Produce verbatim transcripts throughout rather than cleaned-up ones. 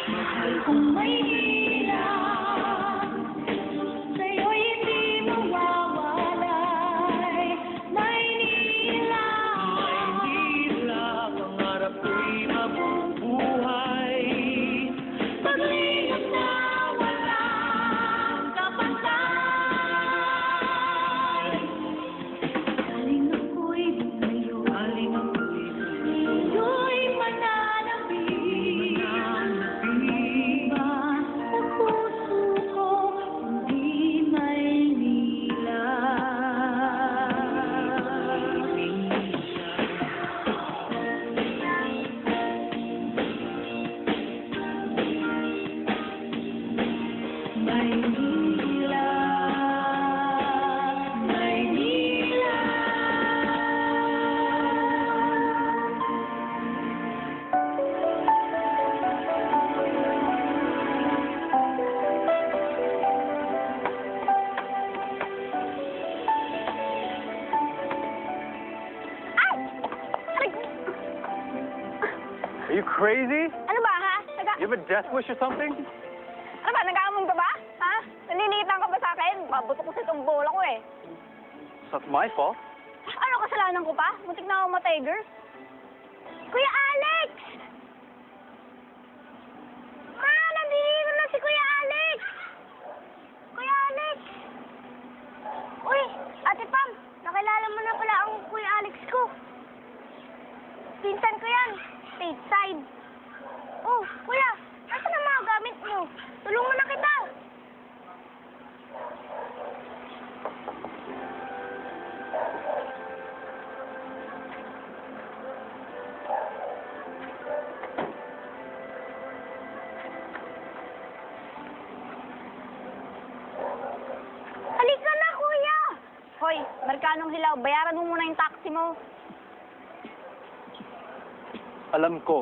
Mahal kong Maynila, sa'yo'y hindi mawawalay. Maynila, Maynila, pangarap ko'y mabubuhay. Paglingap na walang kapantay. Aling ako'y di sa'yo, aling ako'y sa'yo'y mananabik. Iba sa puso ko, hindi Maynila. Maynila, Maynila. Are you crazy? Ano ba, ha? Naga... You have a death wish or something? Ano ba, nag-aamon ka ba? Ha? Naliliitan ka ba sa akin? Babuto ko sa itong bola ko eh. It's not my fault. Ano, kasalanan ko pa? Muntik na ako matay, girl. Kuya Alex! Ma, nandito na si Kuya Alex! Kuya Alex! Uy, Ate Pam, nakilala mo na pala ang Kuya Alex ko. Pinsan ko yan, stateside. Oh, Kuya, nasa na mga gamit mo? Tulungan na kita. Halika na, Kuya! Hoy, Merkanong Hilaw, bayaran mo muna yung taxi mo. Alam ko.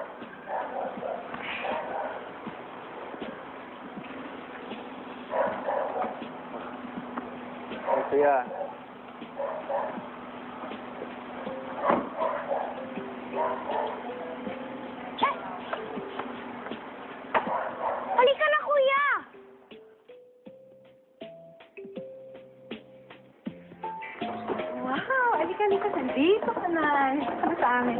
Kaya, Che! Halika na, Kuya! Wow! Halika, halika. Nandito ka na. Ano sa amin?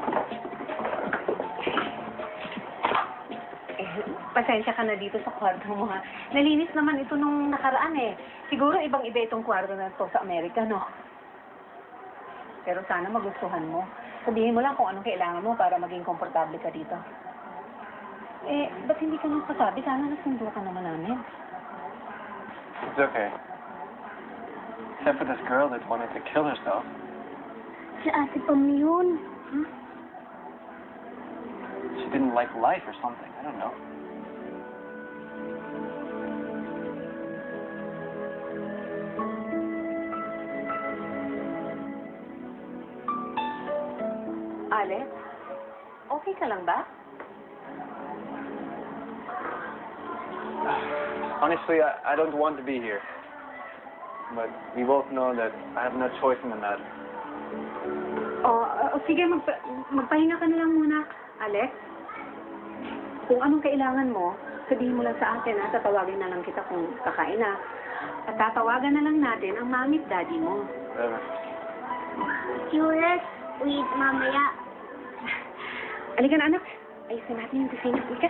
Eh, pasensya ka na dito sa kwarto mo, ha? Nalinis naman ito nung nakaraan, eh. Siguro ibang-iba itong kwarto na ito sa Amerika, no? Pero sana magustuhan mo. Sabihin mo lang kung anong kailangan mo para maging komportable ka dito. Eh, ba't hindi ka nagpasabi? Sana nasundo ka naman namin. it's okay. Except for this girl that wanted to kill herself. Si Ate Pam yun. Hmm? She didn't like life or something. I don't know. Alex, okay ka lang ba? Honestly, I, I don't want to be here. But we both know that I have no choice in the matter. O, o sige, magpa magpahinga ka na lang muna, Alex. Kung anong kailangan mo, sabihin mo lang sa akin, ha? Tatawagin na lang kita kung kakain na. At tatawagan na lang natin ang mami at daddy mo. Whatever. Curious, wait, mamaya. Halika na, anak. Ayusin natin yung kusina. Halika.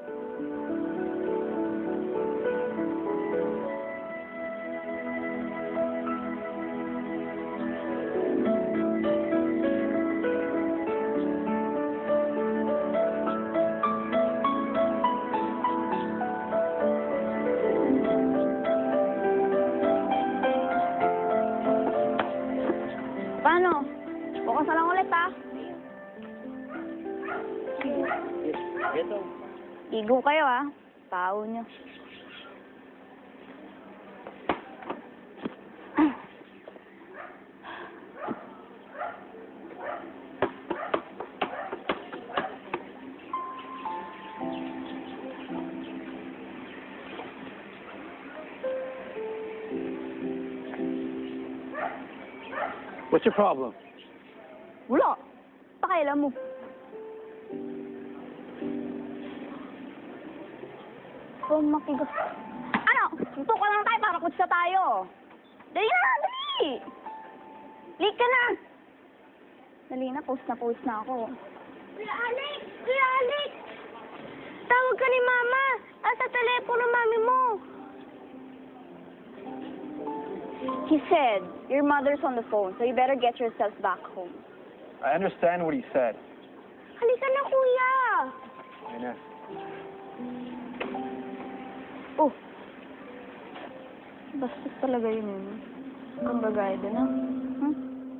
Paano? Bukas na lang ulit, ha? Ito. Igo kayo, ha? Tao nyo. What's your problem? Wala. Pakialam mo. po makigas. Ano? Suntukan lang tayo para kutsa tayo. Dali na, dali! Late ka na! Dali na, post na post na ako. Kuya Alex! Kuya Alex! Tawag ka ni Mama! Asa telepono mami mo? He said, your mother's on the phone, so you better get yourself back home. I understand what he said. Halika na, Kuya! Ines. Oh. Bastos talaga yun yun. Kung bagay din, ha? Hmm?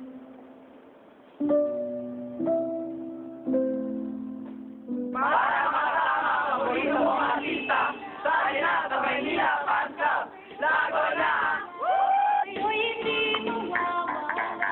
Para makasama ang paborito mong artista, sa halina sa Maynila Fan Club. Lago na! Uy, hindi mawawala.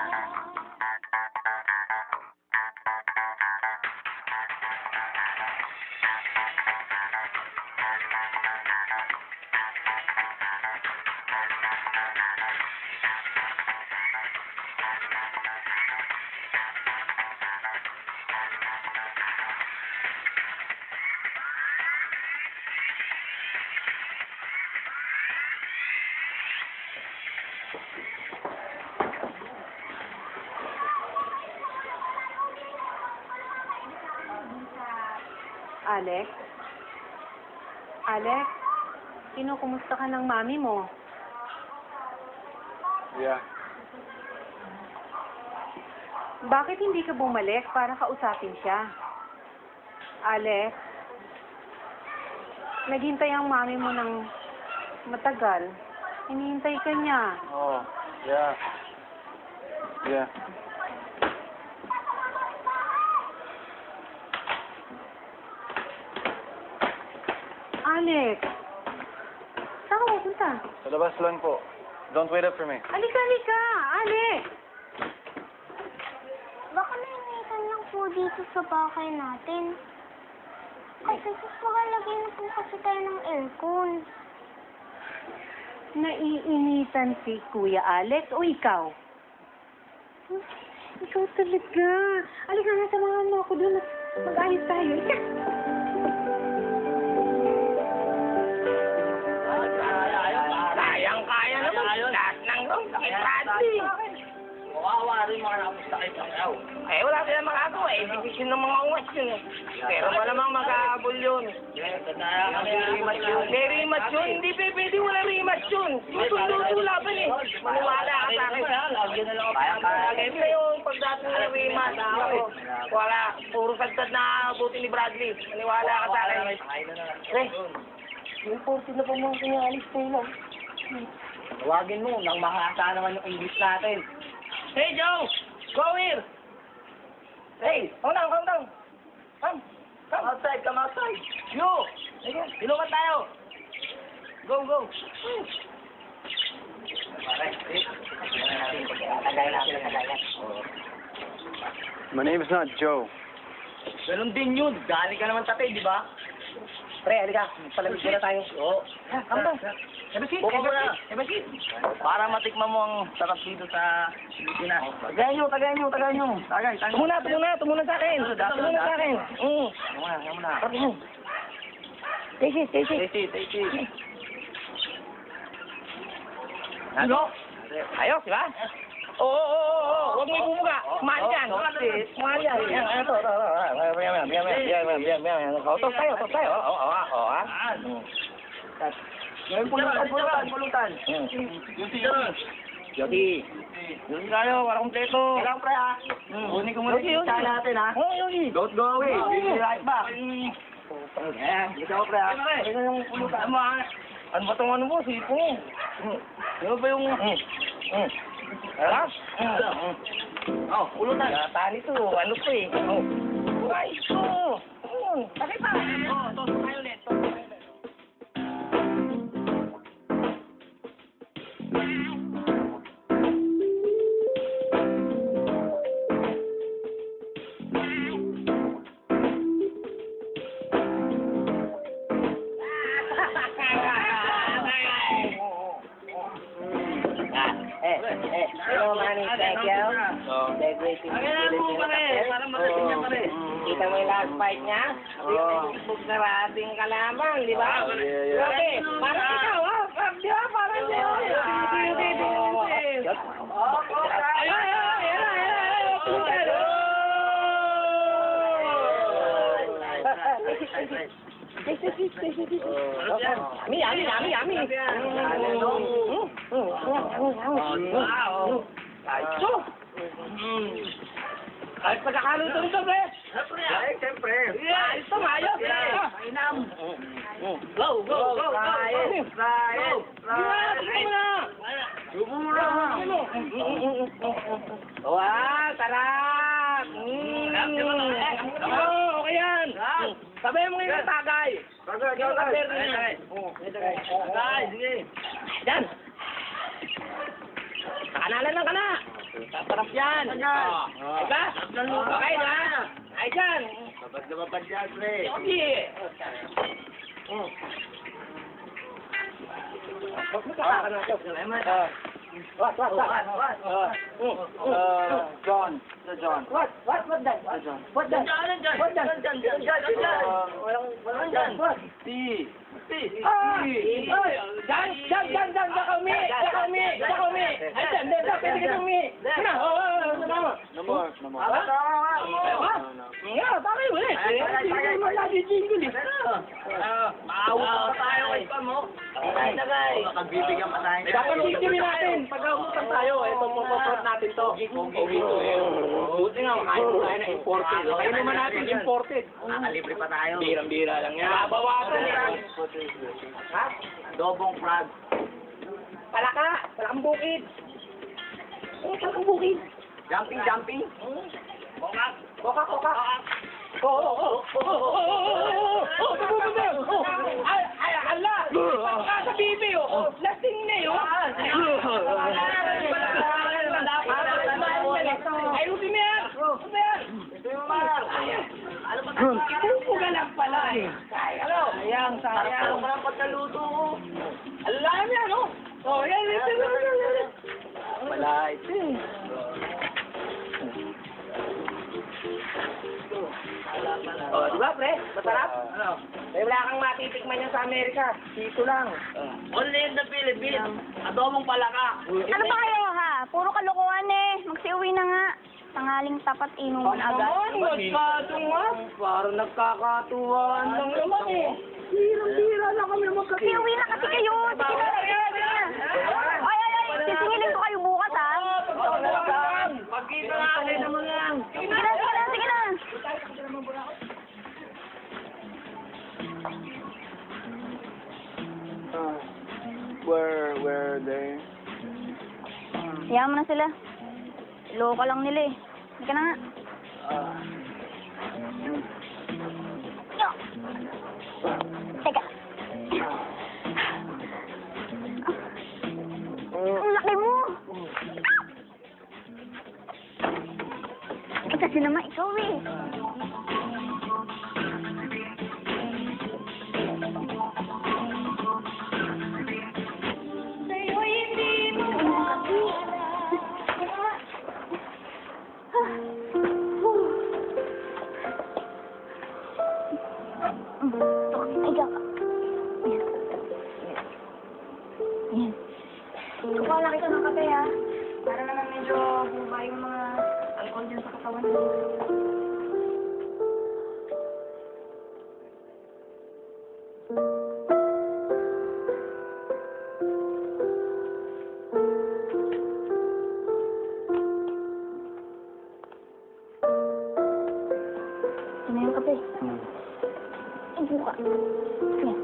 Alex? Alex? Kinukumusta ka ng mami mo? Yeah. Bakit hindi ka bumalik para kausapin siya? Alex? Naghintay ang mami mo ng matagal. Hinihintay ka niya. Oh, yeah. Yeah. Alex? Saan ka pupunta? Sa labas lang po. Don't wait up for me. Halika, halika! Alex! Baka nainitan lang po dito sa bahay natin. Kasi sus, makalagay na po kasi tayo ng aircon. Naiinitan si Kuya Alex o ikaw? Hmm, ikaw talaga. Halika nga, samahan mo ako doon. Mag-ayos tayo. Ika! Kayang-kaya naman. Lahat ng room. Bradley. Kawawa rin mga namustakit ng yaw. Eh, wala silang magagawa eh. Division ng mga ungas yun eh. Pero malamang mag-aabol yun. Tandaan kami rematch yun. May rematch yun. Hindi pe, pwede wala rematch yun. Susundo laban eh. Maniwala ka sa akin. Lagyan na lang ako pinapalagay. Siyempre yung pagdating ng rematch. Ako, wala. Puro sagtad na buti ni Bradley. Maniwala ka sa akin. Eh, yung forty na pa mga sinyalis ko lang. Tawagin mo, nang makakasaan naman yung English natin. Hey, Joe! Go here! Hey, come down, come down! Come! Come! Outside, come outside. You! Ayun, ilungan tayo! Go, go! Tagay natin, tagay natin. My name is not Joe. Ganun din yun. Dali ka naman tatay, di ba? Pre, halika. Palamig na tayo. Oo. Come down. Have a seat, have a seat, have a seat. Para matikman mo ang sarap dito sa Pilipinas. Tagayan nyo, tagayan nyo, tagayan nyo. Tagay, tagay. Tumuna, tumuna, tumuna sa akin. Tumuna sa akin. Mm. Tumuna, tumuna. Stay safe, stay safe. Tasty, tasty. Ano? Ayos, di ba? Oo, oo, oo, oo. Huwag mo ibumuga. Mahal yan. Mahal yan. Yan, ito, ito, ito. Yan, yan, yan, yan, yan, yan, yan. O, tos tayo, tos tayo. Oo, oo, oo, oo, ah. Ngayon, pulutan, pulutan, pulutan. Yung siya. Yogi. Yogi tayo, para kumpleto. Kailangan pre ha. Kunin ko muna Yogi, yung Yogi. isa natin ha. Oo, Yogi. Don't go away. Oo. We'll be right back. Ayan, dito ako pre ha. Ito yung pulutan mo, ha? Ano ba itong ano mo? Sipo mo. Ano ba yung... Mm. Alas? Oh, pulutan. Yata nito. Ano to eh? Oh. Ay, ito. Ayun. Bakit pa? Oo, tos tayo ulit. Tos tayo ulit. Eh, eh, hello, Manny. Thank you. Thank you. Ayan mo pare, para magaling niya pare. Kita mo yung last fight niya? Bug na rating kalaban, di ba? Grabe, parang ikaw ha? Di ba? Parang siya. Ayun, ayun, ayun, ayun. Yummy, yummy, yummy, yummy. Ito. Kahit pagkakaluto nito, pre. Ay, siyempre. Ito, maayos. Inam. Go, go, go, go. Fry it, fry it, fry it. Subo mo na. Wow, sarap. Oh, okay yan. Sabihin mo ngayon tagay. Tagay, tagay. Tagay, sige. Yan. Nakanalan lang ka na. Sarap yan. Diba? Okay na. Ay dyan. Babad na babad yan, pre. Okay. Huwag mo kakaka na siya. What, what, what, what? Uh, John. The John. What? What? What done? The John. What done? What done? What done? What done? Walang, walang done. What? T. T. Ah! Ay! Dyan! Dyan! Dyan! Dyan! Dyan ka umi! Dyan ka umi! Dyan ka umi! Ay, dyan! Dyan! Dyan! Pwede ka umi! Ano? Oo! Oo! Ano? No more. No more. Ha? Ha? Nga! Bakit ulit? Hindi mo lagi jingle eh. Maawa pa tayo kay Pam mo. Ay, tagay. Pagbibigyan pa tayo. Dapat sisimi natin. Pag-aubutan tayo, ito mapapot natin to. Buti nga, kakain mo tayo na imported. Kaya naman natin imported. Nakalibre pa tayo. Birang-bira lang yan. Babawasan yan. Ha? Dobong frog. Palaka! Palakang bukid! Eh, palakang bukid! Jumping, jumping. Koka! Koka! Koka! Oo! Oo! Oo! Oo! Oo! Oo! Nabubusin! Oo! Ay! Ay! Hala! Pagka sa bibi! Oo! Lasing na yun! Ay! Usin mo yan! Usin mo yan! Ano ba? Ipupuga lang pala eh! Ano? Sayang! Sayang! Parang pagkaluto ko! Alam yan! Oh! Oh! Yan! Yan! Yan! Wala ito eh! Oh, di ba, pre? Masarap? Ano? Eh, wala kang matitikman yan sa Amerika. Dito lang. Only in the Philippines. Adobong palaka. Ano ba kayo ha? Puro kalokohan eh. Magsiuwi na nga. Tangaling tapat inuman agad. Nagkatuwa. Parang nagkakatuwaan lang naman eh. Hirang-hira lang kami magkakita. Magsiuwi na kasi kayo. Sige na, sige na, sige na. Ay, ay, ay. Sisingilin ko kayo bukas ha. Pagkita natin naman yan. Sige na, sige na, sige na. Uh, where, where are they? Hayaan mo na sila. Loko lang nila eh. Hindi ka na nga. Yo. Teka. Ang laki mo. Eh, kasi naman ikaw eh. Sa'yo hindi mo Higa ka. Yan. Yan. Kuha lang ito ng kape ha. Para naman medyo bumaba yung mga alcohol dyan sa katawan mo. Ano yung kape? Hmm. Ibu ka. Yan.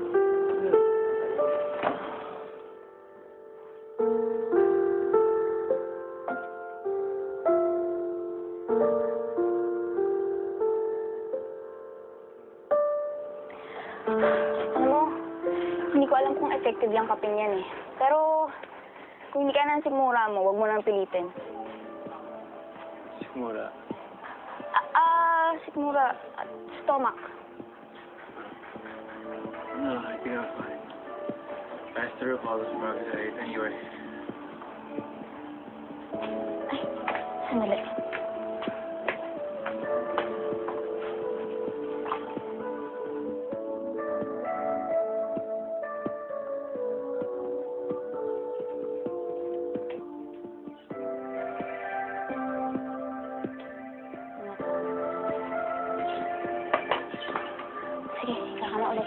Alam mo, hindi ko alam kung effective yung kaping yan eh. Pero, kung hindi ka nang sigmura mo, huwag mo nang pilitin. Sigmura. Ah, ah, sigmura. Stomach. No, I think I'm fine. I threw up all those bugs I ate anyway. Ay, sandali. ulit.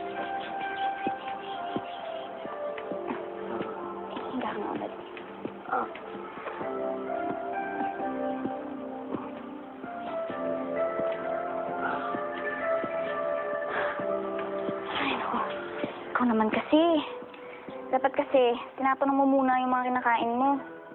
Higa ka nga ulit. Ah. Ay, naku. Ikaw naman kasi. Dapat kasi, tinatanong mo muna yung mga kinakain mo.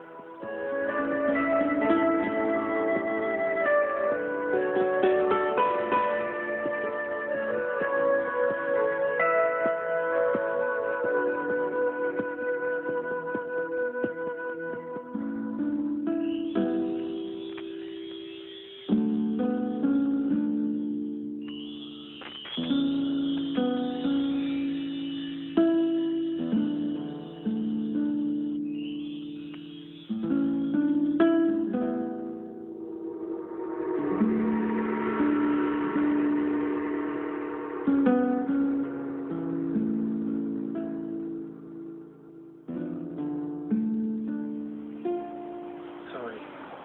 Sorry.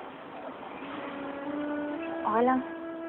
Okay lang.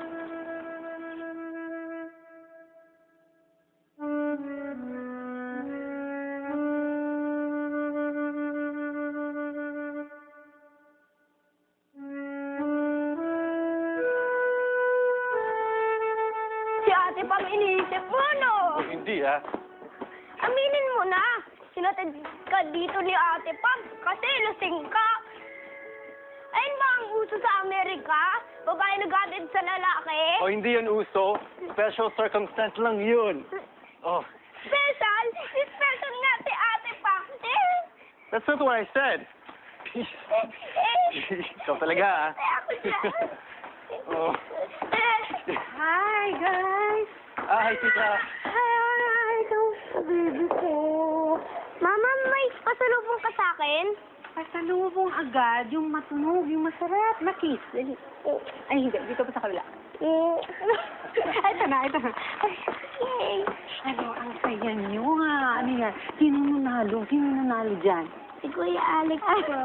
Si ate Pam iniisip mo, no? Hindi, ha? Aminin mo na. Sinatid ka dito ni ate Pam kasi lasing ka. Ayun ba ang uso sa Amerika? Babae nag-atid sa lalaki? O, hindi yun uso. Special circumstance lang yun. Oh, Special? Special nga si ate Pam. Eh, that's not what I said. eh, eh. Ikaw talaga, ha? Eh, ako dyan. Oh. Eh. Hi, guys! Ah, hi, tita. Hi, kamusta baby ko? Mama, may pasalubong ka sa akin? Pasalubong agad, yung matunog, yung masarap na kiss. Dali. Ay, hindi. Dito pa sa kabila. Eh. Ay, ito na, ito na. Ay, Yay. ano, ang saya niyo, ha? Ano yan? Sino nanalo? Sino nanalo dyan? Si Kuya Alex ko.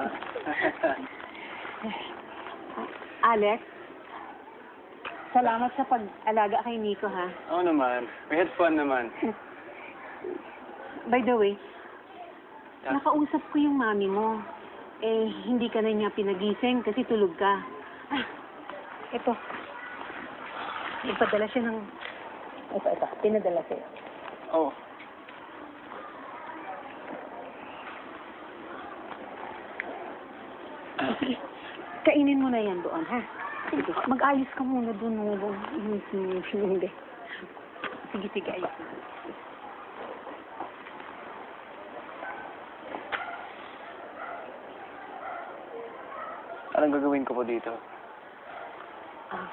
Alex? Salamat sa pag-alaga kay Nico, ha? Oo naman. We had fun naman. By the way, Yeah. nakausap ko yung mami mo. Eh, hindi ka na niya pinagising kasi tulog ka. Ah, ito. Ipadala siya ng... Ito, ito. Pinadala siya. Oh. Sige, kainin mo na yan doon, ha? Sige, mag-ayos ka muna doon. No? Hindi. Sige, sige, ayos na. Anong gagawin ko po dito? Ah.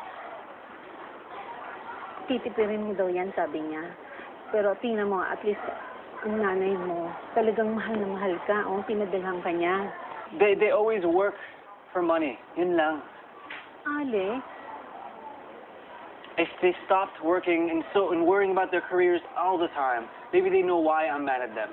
Titipirin mo daw yan, sabi niya. Pero tingnan mo, at least ang nanay mo, talagang mahal na mahal ka. O, pinadalhan ka niya. They, they always work for money. Yun lang. Alex, If they stopped working and so and worrying about their careers all the time, maybe they know why I'm mad at them.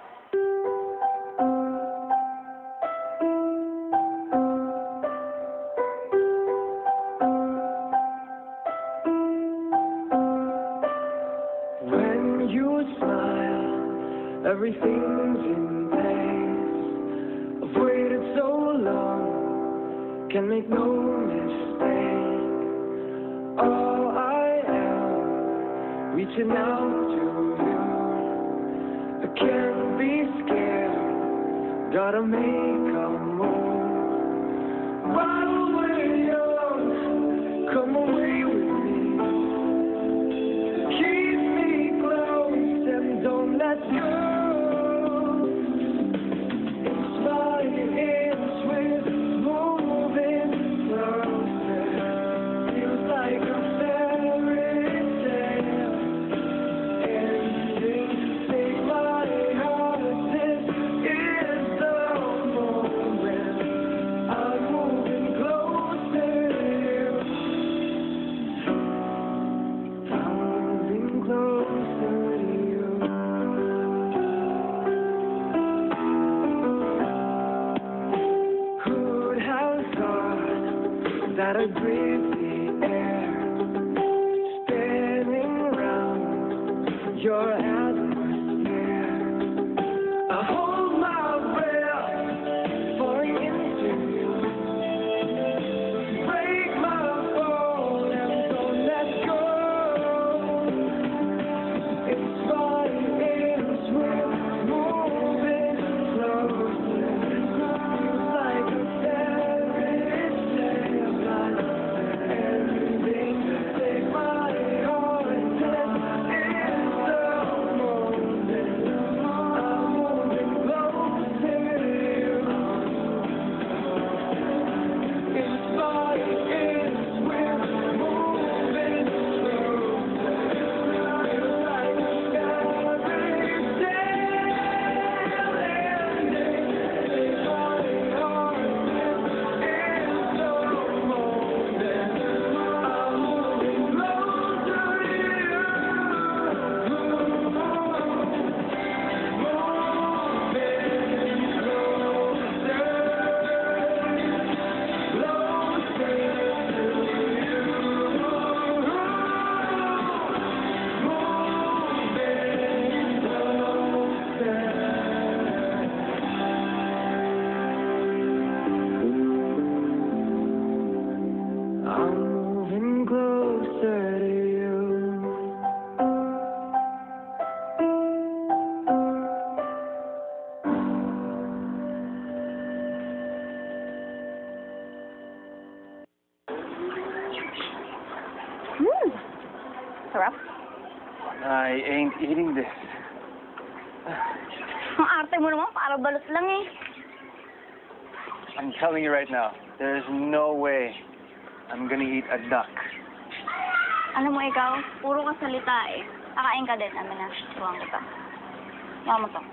When you smile, everything's in place. I've waited so long, can make no mistake. All I am, reaching out to you. I can't be scared, gotta make a move. While we're young, come away with me. Keep me close and don't let go. It's my hands with moving closer. Feels like a fairy tale ending. Take my heart, this is the moment. I'm moving closer to you. I'm moving closer to you. Could have thought that I'd breathe the air, spinning round your atmosphere. I hold my breath for an instant. Break my fall and don't let go. It's fine, it's we're moving closer. Feels like a fairy tale, like ending. Take my heart and it's the moment. I'm moving closer to you. It's fine, it's we're moving closer. Feels like a fairy tale ending. Take my heart and it's the moment. I'm moving closer to you. I'm moving closer to you. Hmm. Sarap. I ain't eating this. Ang arte mo naman, para balot lang eh. I'm telling you right now, there's no way I'm gonna eat a duck. Alam mo ikaw, puro ka salita eh. Kakain ka din, amin na. Tuwang ko to. Tuwang mo to.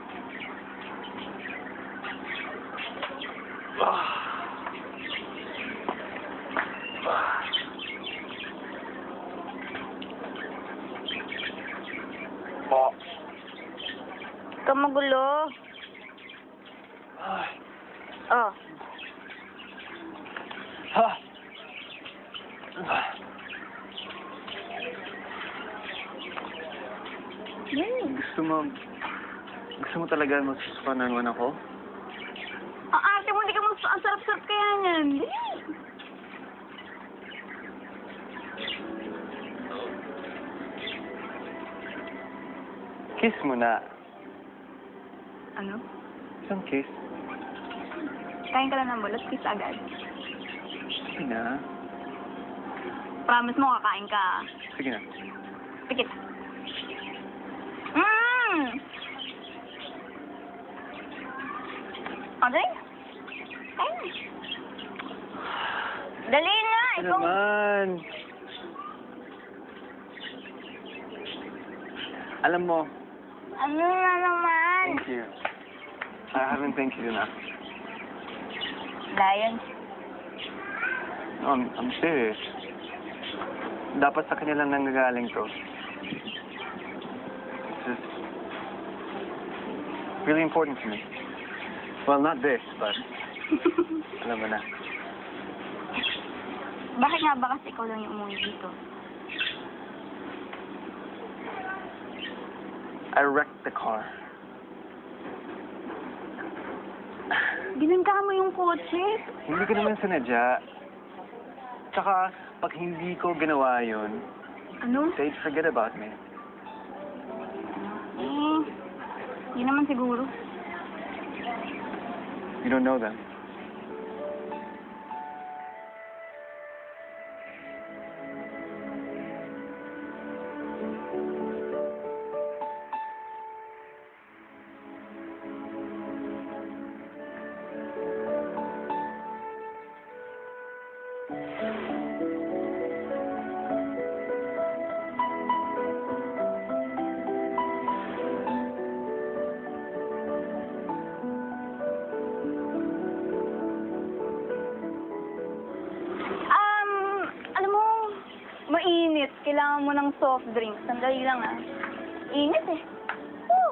Oh. Ikaw magulo. Oh. Ha! Hmm. Gusto mo, gusto mo talaga magsusukanan ako? Ang arte mo, hindi ka mas... Ang sarap-sarap kaya niyan. Dali. Kiss mo na. Ano? Isang kiss. Kain ka lang ng balot, kiss agad. Sige na. Promise mo, kakain ka. Sige na. Pikit. Mmm! Okay? Kain na. Dali na! Ano Ikaw... naman? Alam mo, Ano na naman? thank you. I haven't thanked you enough. Lion. No, I'm, I'm serious. Dapat sa kanya lang nanggagaling to. This is really important to me. Well, not this, but alam mo na. Bakit nga ba kasi ikaw lang yung umuwi dito? I wrecked the car. Binangga mo yung kotse? Hindi ko naman sinadya. Tsaka, pag hindi ko ginawa yun, Ano? they'd forget about me. Eh, yun naman siguro. You don't know them. Mainit. Kailangan mo ng soft drinks. Sandali lang ah. Init eh. Woo!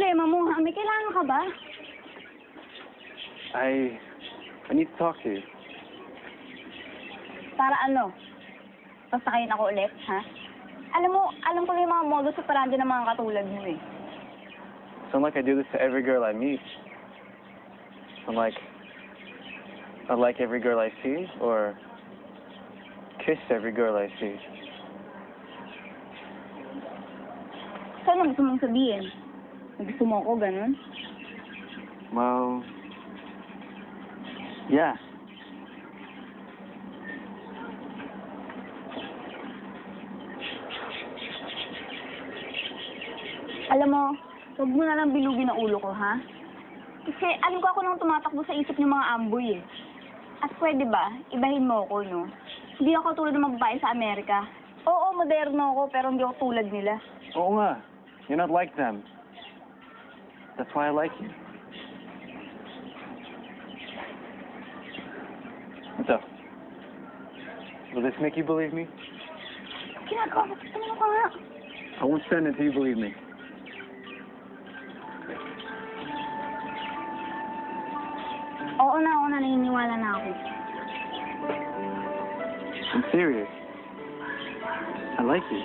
problema mo, ha? May kailangan ka ba? I... I need to talk to you. Para ano? Pasakayin ako ulit, ha? Alam mo, alam ko na yung mga modus operandi ng mga katulad mo eh. Sound like I do this to every girl I meet. I'm like... I like every girl I see, or... kiss every girl I see. So, ano gusto mong sabihin? Gusto mo ako, ganun? Well... yeah. Alam mo, huwag mo na lang bilugin ang ulo ko, ha? Kasi alam ko ako nang tumatakbo sa isip ng mga amboy, eh. At pwede ba, ibahin mo ako, no? Hindi ako tulad ng mga babae sa Amerika. Oo, moderno ako, pero hindi ako tulad nila. Oo nga. You're not like them. That's why I like you. What's up? Will this make you believe me? Ginagawa mo, tumulong ka nga. I won't stand until you believe me. Oo na, oo na, naniniwala na ako. I'm serious. I like you.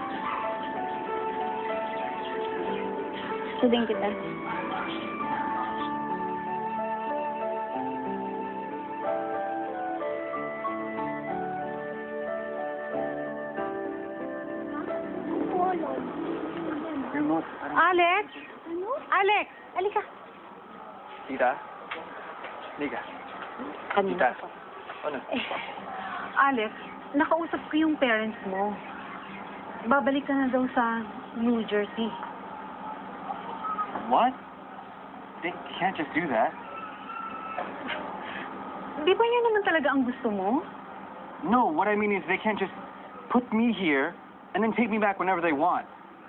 Gusto din kita. You're not... Alex? Ano? Alex, alika. Tita? Liga. Kanina Tita. pa. Ano? Eh, Alex, nakausap ko yung parents mo. Babalik ka na daw sa New Jersey. What? They can't just do that. Di ba yun naman talaga ang gusto mo? No, what I mean is they can't just put me here and then take me back whenever they want.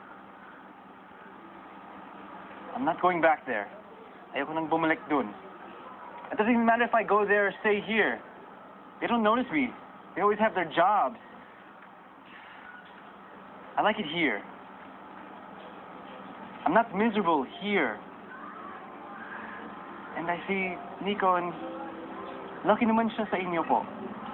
I'm not going back there. Ayoko nang bumalik dun. It doesn't even matter if I go there or stay here. They don't notice me. They always have their jobs. I like it here. I'm not miserable here. And I see Nico and lucky naman siya sa inyo po.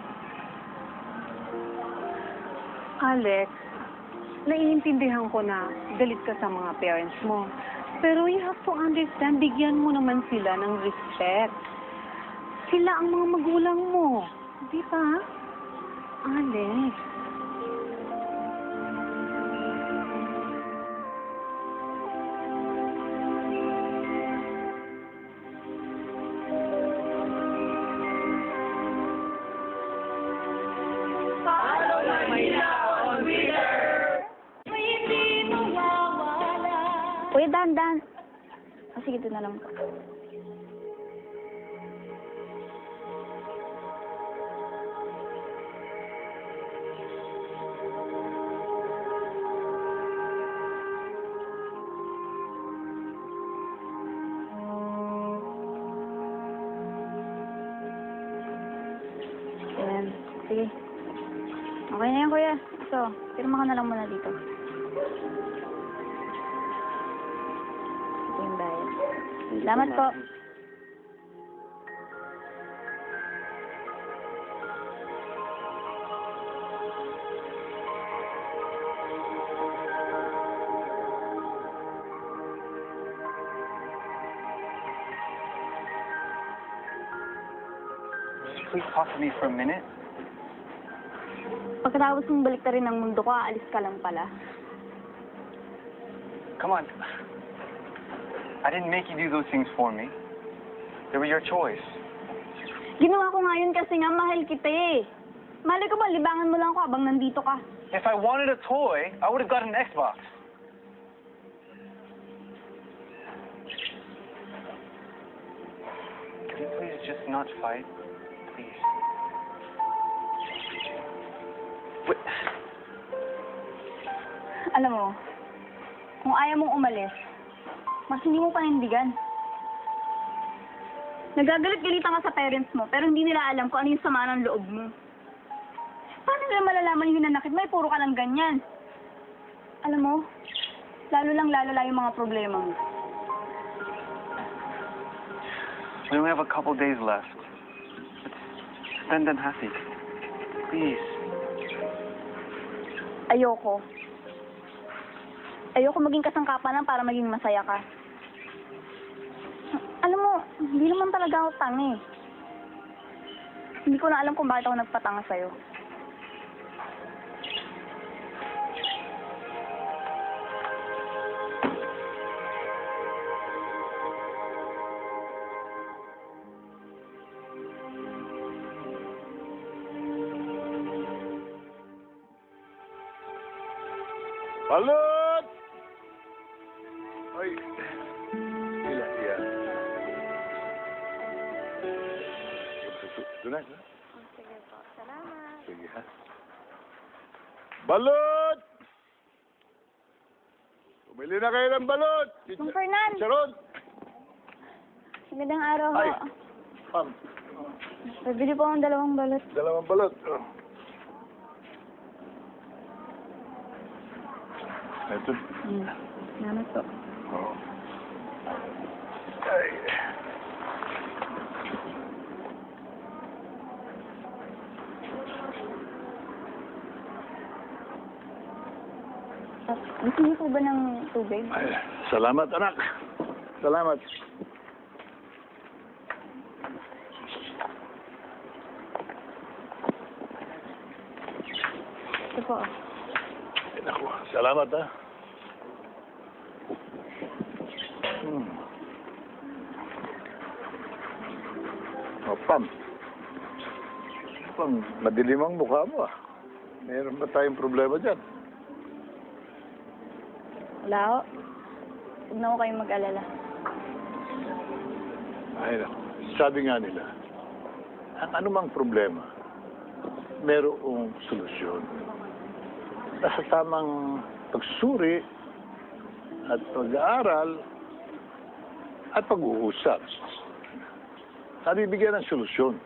Alex, naiintindihan ko na galit ka sa mga parents mo. Pero you have to understand, bigyan mo naman sila ng respect. Sila ang mga magulang mo. Di ba? Alex. Uy, dahan-dahan. Oh, sige, ito na lang po. Ayan. Sige. Okay na yan, kuya. Ito, pirma ka na lang muna dito. Ito yung bayad. Salamat po. Please talk to me for a minute. Pagkatapos mong balik na rin ng mundo ko, aalis ka lang pala. Come on. I didn't make you do those things for me. They were your choice. Ginawa ko nga yun kasi nga mahal kita eh. Malay ko ba, libangan mo lang ako habang nandito ka. If I wanted a toy, I would have gotten an Xbox. Can you please just not fight? Please. Wait. Alam mo, kung ayaw mong umalis, mas hindi mo panindigan. Nagagalit-galitan ka sa parents mo, pero hindi nila alam kung ano yung sama ng loob mo. Paano nila malalaman yung hinanakit mo? Eh, puro ka lang ganyan. Alam mo, lalo lang lalala yung mga problema mo. We only have a couple days left. Let's spend them happy. Please. Ayoko. Ayoko maging kasangkapan lang para maging masaya ka. Alam mo, hindi naman talaga ako tanga eh. Hindi ko na alam kung bakit ako nagpatanga sa'yo. Balot! Ay. Ilan, iyan. Ito na, ito na. Sige po, salamat. Sige, ha? Balot! Bumili na kayo ng balot! Mang Fernan! Charon! Magandang araw ho. Ay! Pam, Bibili po akong dalawang balot. dalawang balot. Oh. Ito. Hmm. Salamat po. Oh. Ay. At gusto niyo po ba ng tubig? Ay, salamat, anak. Salamat. Ito po. Ay, naku, salamat, ha. Hmm. Oh, Pam. Pam, madilim ang mukha mo, ah. Meron ba tayong problema dyan? Wala ho. Huwag na ho kayong mag-alala. Ay, naku. Sabi nga nila, ang anumang problema, merong solusyon. Nasa tamang pagsuri at pag-aaral at pag-uusap. Nabibigyan ng solusyon.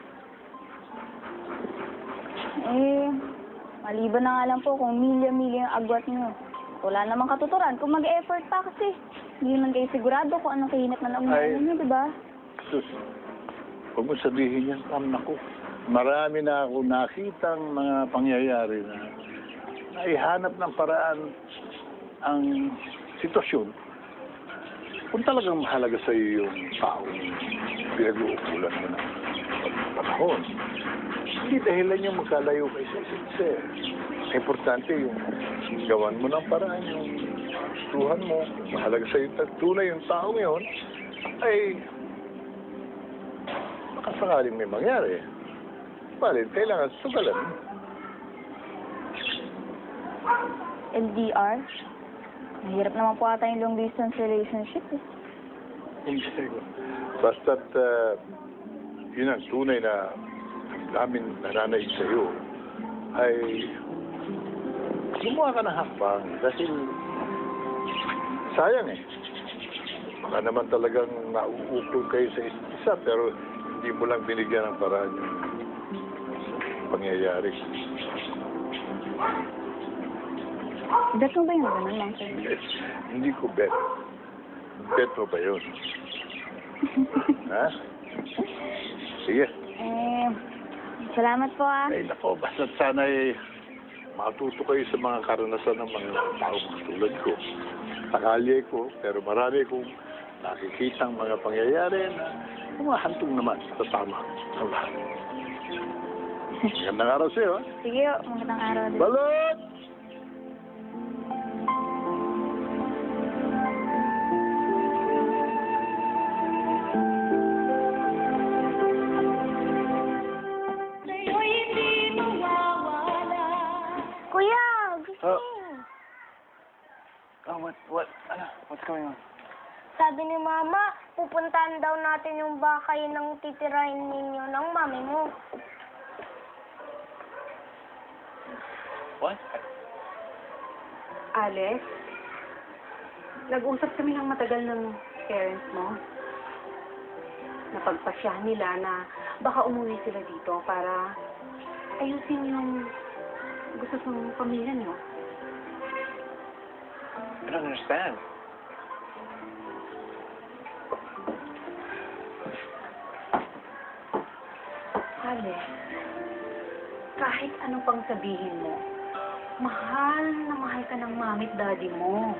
Eh, maliban na nga lang po kung milya-milya yung agwat niyo. Wala namang katuturan kung mag-effort pa kasi hindi naman kayo sigurado kung anong kahinat na Ay. naunahan niyo, di ba? Sus, huwag mo sabihin yan, Pam, naku. Marami na ako nakitang mga pangyayari na naihanap ng paraan ang sitwasyon. Kung talagang mahalaga sa iyo yung taong pinag-uukulan mo ng panahon, hindi dahilan yung magkalayo kayo sa isa't isa. Importante yung gawan mo ng paraan, yung gustuhan mo, kung mahalaga sa iyo tunay yung taong yun, ay makasakaling may mangyari. Balit, kailangan sugalan mo. L D R? Mahirap naman po ata yung long distance relationship eh. Hindi ko. Basta't, uh, yun ang tunay na namin nananaig sa iyo, ay gumawa ka ng hakbang dahil sayang eh. Baka naman talagang nauukol kayo sa isa pero hindi mo lang binigyan ng paraan yung pangyayari. Bet mo ba yung ganun lang sir? Eh, hindi ko bet. Bet mo ba yun? Ha? Sige. Eh, salamat po ah. Ay, nako, basta't sana'y matuto kayo sa mga karanasan ng mga taong tulad ko. Takalye ko, pero marami kong nakikitang mga pangyayari na umahantong naman sa tama. Magandang araw sa'yo, ha? Sige, oh, magandang araw din. Balot! Kuya, gusto Oh. niyo. Oh, what, what, ano, what's going on? Sabi ni Mama, pupuntahan daw natin yung bakay ng titirahin ninyo ng mami mo. What? Alex, nag-usap kami ng matagal ng parents mo. Napagpasya nila na baka umuwi sila dito para ayusin yung gusto sa pamilya niyo. I don't understand. Alex, kahit ano pang sabihin mo, mahal na mahal ka ng mami at daddy mo.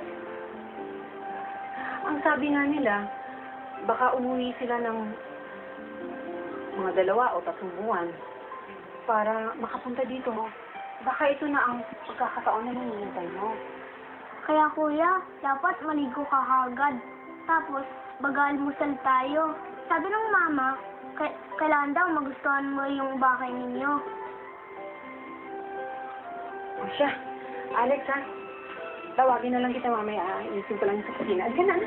Ang sabi nga nila, baka umuwi sila ng mga dalawa o tatlong buwan para makapunta dito. Baka ito na ang pagkakataon na nangyayantay mo. Kaya kuya, dapat maligo ka agad. Tapos, bagalmusal tayo. Sabi ng mama, k- kailangan daw magustuhan mo yung bakay ninyo. O siya, Alex ha, tawagin na lang kita mamaya. Ah. Iisip ko lang sa kusina. Alika na.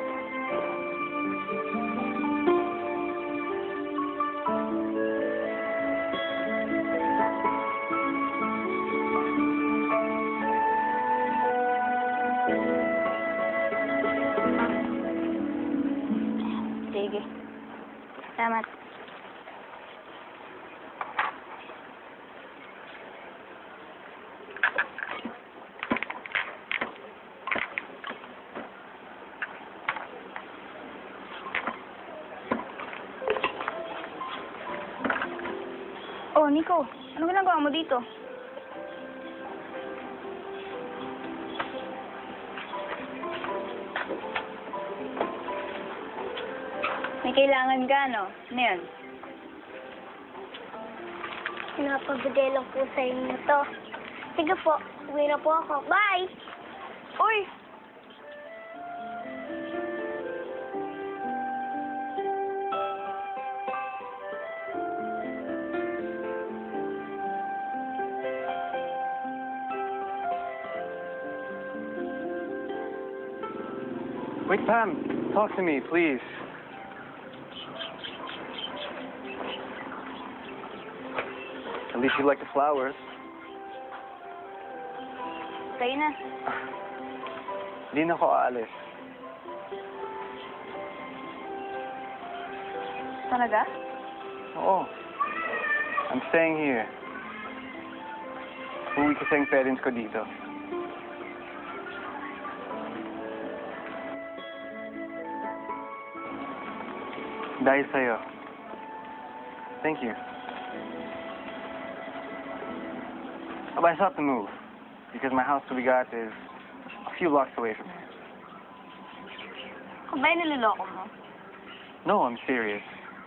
Sige. Salamat. Oh, Nico. Ano ginagawa mo dito? May kailangan ka, no? Ano yan? Pinapabigay lang po sa inyo to. Sige po, uwi na po ako. Bye! Uy! Wait, Pam. Talk to me, please. At least you like the flowers. Tayo na. Hindi na ako aalis. Talaga? Oo. I'm staying here. Uwi kasi ang parents ko dito. Dahil sa'yo. Thank you. But I still have to move. Because my house to be got is a few blocks away from here. Kung ba niloloko mo? No, I'm serious.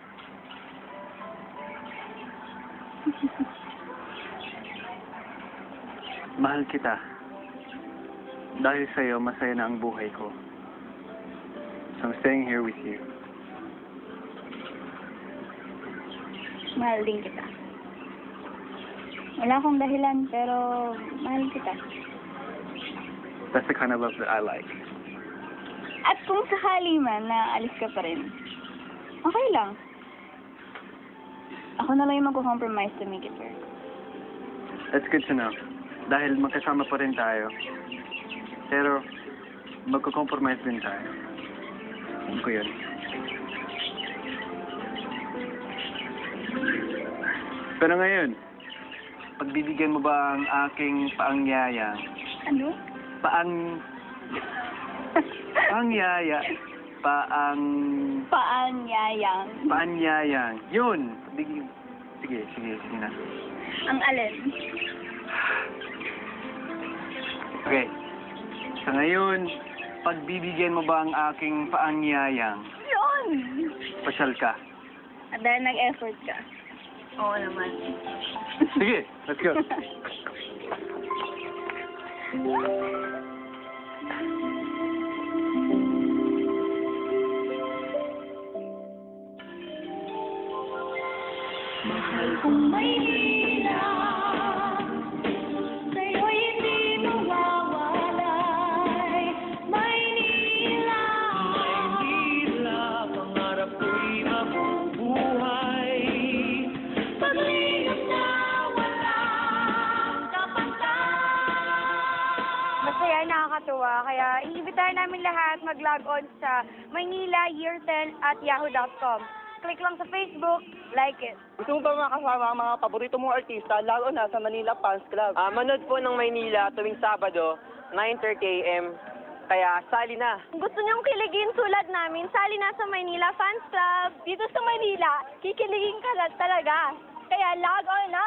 Mahal kita. Dahil sa'yo, masaya na ang buhay ko. So I'm staying here with you. Mahal din kita. Wala akong dahilan, pero mahal kita. That's the kind of love that I like. At kung sakali man na alis ka pa rin, okay lang. Ako na lang yung mag-compromise to make it work. That's good to know. Dahil magkasama pa rin tayo. Pero, magko-compromise din tayo. Alam ko yun. Pero ngayon, pagbibigyan mo ba ang aking paangyaya? Ano? Paang... paangyaya. Paang... Paanyayang. Paanyayang. Yun! Big- Sige, sige, sige na. Ang alin? Okay. Sa ngayon, pagbibigyan mo ba ang aking paangyayang? Yun! Pasyal ka. At dahil nag-effort ka. Oo naman. Sige, let's go. Mahal kong Maynila, sa'yo'y hindi mawawalay. Maynila, Maynila, pangarap ko'y mabubuhay. Paglingap na walang kapantay. Masaya, nakakatuwa. Kaya iimbitahan namin lahat mag-log on sa maynila year ten at yahoo dot com. Click lang sa Facebook, like it. Gusto mo ba makasama ang mga paborito mong artista, lalo na sa Manila Fans Club? Ah, manood po ng Maynila tuwing Sabado, nine thirty a m Kaya sali na. Kung gusto niyong kiligin tulad namin, sali na sa Maynila Fans Club. Dito sa Maynila, kikiligin ka na talaga. Kaya log on na